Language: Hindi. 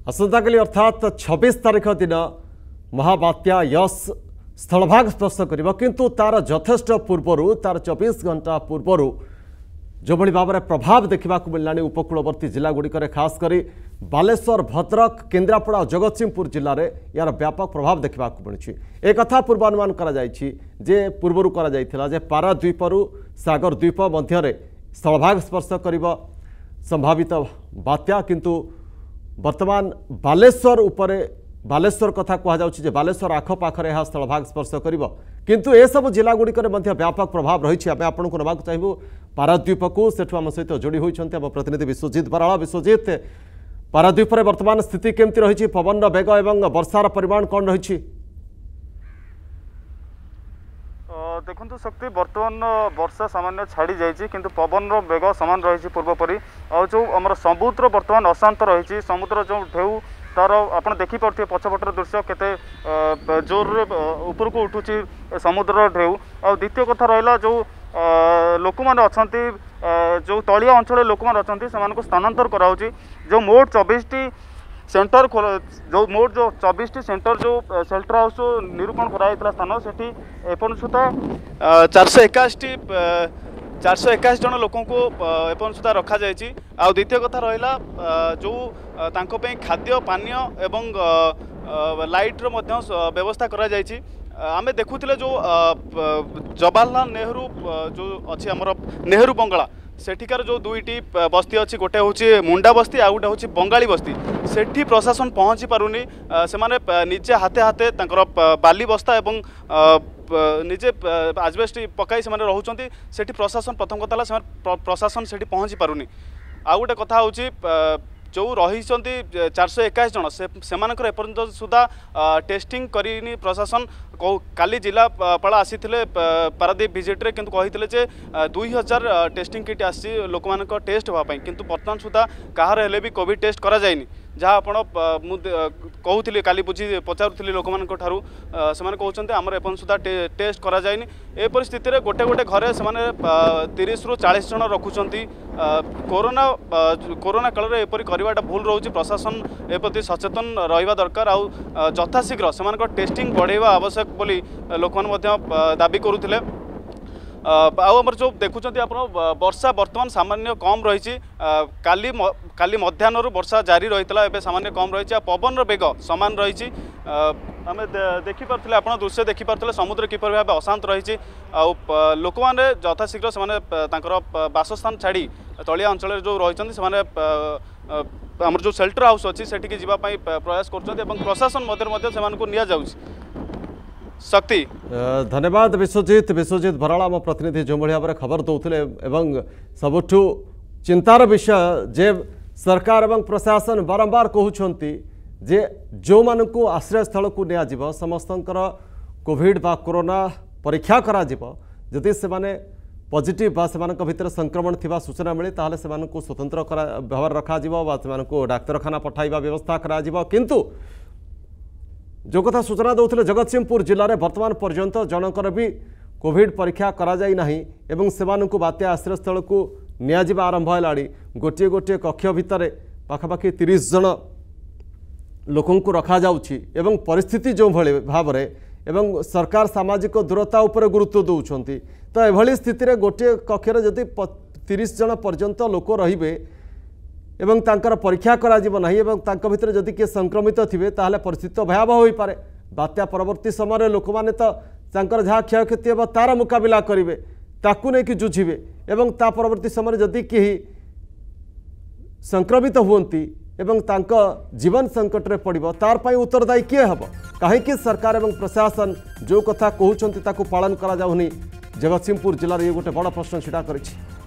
आसंताकाली अर्थात 26 तारीख दिन महाबात्या यश स्थलभाग स्पर्श कर किंतु तार यथेष्ट पूर्वर तार 24 घंटा पूर्वर जो भली भाव में प्रभाव देखा मिललानी उपकूलवर्ती जिलागुड़िक खासकर बालेश्वर भद्रक केन्द्रापड़ा और जगतसिंहपुर जिले में यार व्यापक प्रभाव देखा मिली। एक कथा पूर्वानुमान कर पूर्वर कर पाराद्वीपरू सागर द्वीप मध्य स्थलभाग स्पर्श कर संभावित बात्या किंतु वर्तमान बालेश्वर उपरे बालेश्वर कथा कहुचे बालेश्वर आखपाखे यह स्थलभाग स्पर्श कर किंतु ए सब जिलागुड़िक व्यापक प्रभाव रही है। आपन को नवाक चाहबू पाराद्वीप को सेठू आम सहित जोड़ी होती आम प्रतिनिधि विश्वजित बराड़। विश्वजित, पाराद्वीप में वर्तमान स्थिति केमती रही, पवन वेग और वर्षार परिमाण कौन रही? देखु शक्ति बर्तमान वर्षा सामान्य छाड़ी जाइए किंतु पवन वेग सामान रही पूर्वपरी और जो आम समुद्र बर्तमान अशांत रही समुद्र जो ढेउ तार आप देखिपे पछपटर दृश्य केते जोर ऊपर को उठुची समुद्र ढेउ। और द्वितीय कथा रहा जो लोक मैंने अच्छा जो तलिया अंचल लोक मैंने अच्छा स्थानांतर कराऊँगी जो मोट 24 सेंटर जो मोट जो 24 सेंटर जो शेल्टर हाउस निरूपण कराइला स्थान से एपन सुधा 481 जन लोक एपन सुधा रखा जाइए। आ द्वितीय कथा रहा जो खाद्य पानीय एवं लाइट्र व्यवस्था करा जाइए। आमे देखुले जो जवाहरलाल नेहरू जो अच्छी आमर नेहरू बंगला सेठिकार जो दुईटी बस्ती अच्छी गोटे हूँ मुंडा बस्ती आ गोटे हूँ बंगाली बस्ती सेठी प्रशासन पहुँची पारुनी से निजे हाथे हाथे बाली बस्ता एवं निजे आजबेस्ट पकाई से रोचे सेठी प्रशासन प्रथम कथा से प्रशासन सेठी पहुँची पारुनी। आ गोटे कथा हूँ जो रही 421 जन से एपर्यंत सुधा टेस्टिंग करनी प्रशासन काली जिलापाल आसी पारादीप विजिट्रे किंतु कही 2000 टेस्टिंग किट आसी लोक मान टेस्ट होगापी किंतु बर्तमान सुधा कहार हेले भी कोविड टेस्ट करा जायनि जहाँ आप कहते काली बुझी पचारूली लोक मान से कहते आमर एपन सुधा टेस्ट करा जायनि। ए परिस्थिति रे गोटे गोटे घरे से 30 ରୁ 40 जन रखुंट कोरोना काल में एपरी करवाटा भूल रोचे प्रशासन ए प्रति सचेतन रहा दरकार आउ यथाशीघ्र से टेस्टिंग बढ़ेवा आवश्यक बोली लोक दाबी करुले। आमर जो देखुं आप वर्षा बर्तमान सामान्य कम रही काली मध्याह्न वर्षा जारी रही है सामान्य कम रही पवन वेग सामान रही आम देखिपे आप दृश्य देखिपे समुद्र किपर भाव अशांत रही लोक मैंने यथाशीघ्र से बासस्थान छाड़ी तलिया अंचल जो रही आमर जो शेल्टर हाउस अच्छी से जावाई प्रयास कर प्रशासन मध्य शक्ति। धन्यवाद विश्वजित। विश्वजित बराड़ आम प्रतिनिधि जो भाव में खबर दौले सबुठु चिंतार विषय जे सरकार एवं प्रशासन बारंबार कहते जे जो मानू आश्रय स्थल को निया समस्त कोविड बा कोरोना परीक्षा करा जदि से पॉजिटिव बा से भितर संक्रमण थिबा सूचना मिले ताहले से स्वतंत्र भाव रखा डाक्तरखाना पठाइबा व्यवस्था करा किंतु जो कथा सूचना दौले जगतसिंहपुर जिले में वर्तमान पर्यंत जनकर भी कोविड परीक्षा करा जाई नाही एवं सेमानंकु बात्या आश्रय स्थल को नियाजिबा आरंभ हैलाड़ी गोटे गोटे कक्ष भितर पाखापाखि 30 जन लोकंकु रखा जाउछि एवं परिस्थिति जो भले भाव रे एवं सरकार सामाजिक दूरता उपर गुरुत्व दौरान तो एभली स्थिति रे गोटे कक्षर जदि 30 जन पर्यंत लोक रहिबे एवं तांकर परीक्षा करा जीव नाही एवं तांका भितर जदि किए संक्रमित थिबे ताहले परिस्थिति भयावह होई पारे। बात्या परवर्ती समय लोक माने तो तांकर जहाँ क्षयक्षति हे तार मुकाबिला करेंगे ताकू नहीं कि जुझिबे एवं ता परवर्ती समय जदि कहीं संक्रमित हुंती एवं तांका जीवन संकट रे पड़िबो तार पई उत्तरदायी किए हबो कहीं सरकार एवं प्रशासन जो कथा कहउछंती ताकू पालन करा जाउनी जगतसिंहपुर जिले में ये गोटे बड़ प्रश्न छिड़ा करिछि।